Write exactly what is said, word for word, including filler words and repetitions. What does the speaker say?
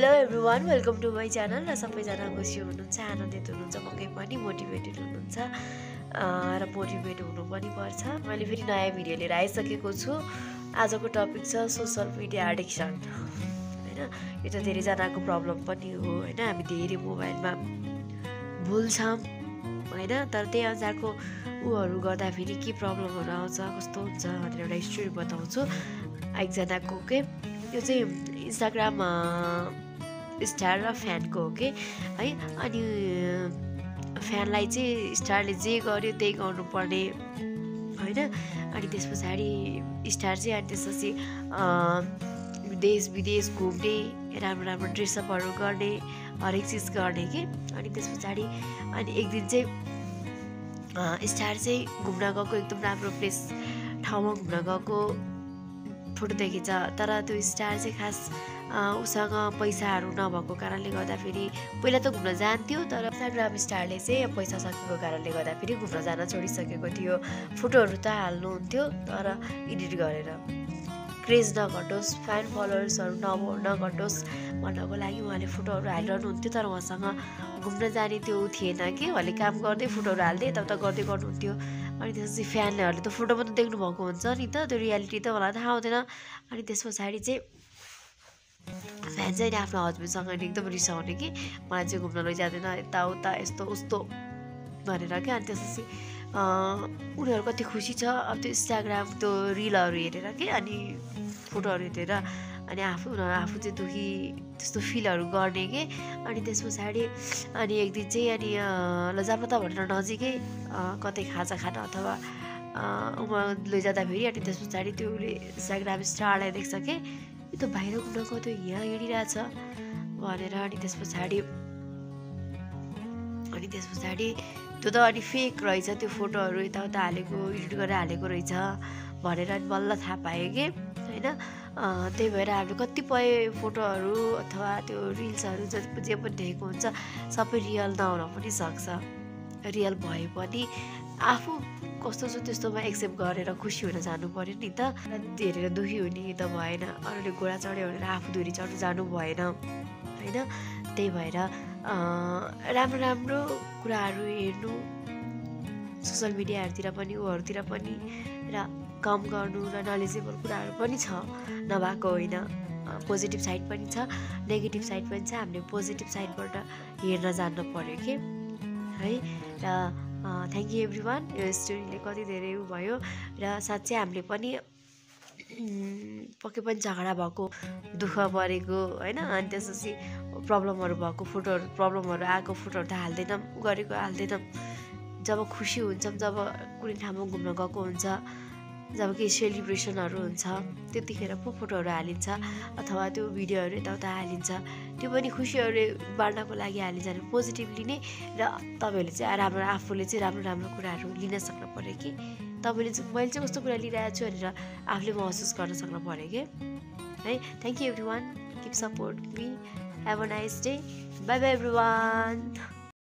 Hello everyone, welcome to my channel. र सबैजना खुसी हुनुहुन्छ, आनन्दित हुनुहुन्छ, पक्कै पनि मोटिभेटेड हुनुहुन्छ र मोटिभेट हुनु पनि पर्छ। मैले फेरि नयाँ भिडियो लिएर आइसकेको छु। आजको टपिक छ सोसल मिडिया एडिक्सन हैन। यो त धेरैजनाको प्रब्लम पनि हो हैन। हामी धेरै मोबाइलमा भुल्छौँ हैन, तर त्यही अनुसारको उहरू गर्दाखेरि के प्रब्लमहरू आउँछ, कस्तो हुन्छ भनेर एउटा स्टोरी बताउँछु एकजनाको के। यो चाहिँ इन्स्टाग्राम स्टार र फ्यानको हो कि है। अनि फ्यानलाई चाहिँ स्टारले जे गर्यो त्यही गर्नुपर्ने होइन। अनि त्यस पछाडि स्टार चाहिँ अनि त्यसपछि देश विदेश घुम्ने, राम्रो राम्रो ड्रेसअपहरू गर्ने, हरेक चिज गर्ने कि। अनि त्यस पछाडि अनि एक दिन चाहिँ स्टार चाहिँ घुम्न गएको, एकदम राम्रो प्लेस ठाउँमा घुम्न गएको फोटो देखिन्छ। तर त्यो स्टार चाहिँ खास उसँग पैसाहरू नभएको कारणले गर्दाखेरि पहिला त घुम्न जान्थ्यो, तर इन्स्टाग्राम स्टारले चाहिँ पैसा सकेको कारणले गर्दाखेरि घुम्न जान छोडिसकेको थियो। फोटोहरू त हाल्नुहुन्थ्यो तर एडिट गरेर, क्रेज नघटोस्, फ्यान फलोवर्सहरू नभ नघटोस् भन्नको लागि उहाँले फोटोहरू हालिरहनुहुन्थ्यो। तर उहाँसँग घुम्न जाने त्यो थिएन कि, उहाँले काम गर्दै फोटोहरू हाल्दै यताउता गर्दै गर्नुहुन्थ्यो। अनि त्यसपछि फ्यानहरूले त फोटो मात्रै देख्नु भएको हुन्छ नि त, त्यो रियालिटी त मलाई थाहा हुँदैन। अनि त्यस पछाडि चाहिँ फ्यान चाहिँ आफ्नो हस्बेन्डसँग एकदम रिसाउने कि मलाई चाहिँ घुम्न लैजाँदैन, यताउता यस्तो उस्तो भनेर क्या। अनि त्यसपछि उनीहरू कति खुसी छ अब त्यो इन्स्टाग्राम त्यो रिलहरू हेरेर कि, अनि फोटोहरू हेरेर अनि आफू उनीहरू आफू चाहिँ दुखी त्यस्तो फिलहरू गर्ने कि। अनि त्यस पछाडि अनि एक दिन चाहिँ अनि ल जानु त भनेर नजिकै कतै खाजा खान अथवा उमा लैजाँदाखेरि अनि त्यस पछाडि त्यो उसले इन्स्टाग्राम स्टारलाई देख्छ कि यो त बाहिर घुम्नको त्यो यहाँ हिँडिरहेछ भनेर। अनि त्यस पछाडि अनि त्यस पछाडि त्यो त अनि फेक रहेछ, त्यो फोटोहरू यताउता हालेको, एडिट गरेर हालेको रहेछ भनेर अनि बल्ल थाहा पाएँ कि होइन। त्यही भएर हामीले कतिपय फोटोहरू अथवा त्यो रिल्सहरू ज जे पनि देखेको हुन्छ सबै रियल नहुन पनि सक्छ। रियल भए पनि आफू कस्तो छ त्यस्तोमा एक्सेप्ट गरेर खुसी हुन जानु पऱ्यो नि त। हेरेर दुखी हुने त भएन, अरूले घोडा चढ्यो भनेर आफू धुरी चढ्नु जानु भएन होइन। त्यही भएर राम्रो राम्रो कुराहरू हेर्नु सोसल मिडियाहरूतिर पनि, ऊहरूतिर पनि, र कम गर्नु र नलेजेबल कुराहरू पनि छ, नभएको होइन। पोजिटिभ साइड पनि छ, नेगेटिभ साइड पनि छ। हामीले पोजिटिभ साइडबाट हेर्न जान्नु पऱ्यो कि है। र थ्याङ्क यू एभ्री वान। यो स्टोरीले कति धेरै उ भयो र साँच्चै हामीले पनि पक्कै पनि झगडा भएको, दुःख परेको होइन, अनि त्यसपछि प्रब्लमहरू भएको फोटोहरू प्रब्लमहरू आएको फोटोहरू त हाल्दैनौँ, गरेको हाल्दैनौँ। जब खुसी हुन्छौँ, जब कुनै ठाउँमा घुम्न गएको हुन्छ, जब केही सेलिब्रेसनहरू हुन्छ त्यतिखेर पो फोटोहरू हालिन्छ अथवा त्यो भिडियोहरू यताउता हालिन्छ। त्यो पनि खुसीहरू बाँड्नको लागि हालिन्छ भने पोजिटिभली नै। र तपाईँहरूले चाहिँ राम्रो आफूले चाहिँ राम्रो राम्रो कुराहरू लिन सक्नु पऱ्यो कि, तपाईँले चाहिँ मैले चाहिँ कस्तो कुरा लिइरहेको छु भनेर आफूले महसुस गर्न सक्नु पऱ्यो कि है। Thank you everyone, keep support me, have a nice day, bye bye every one.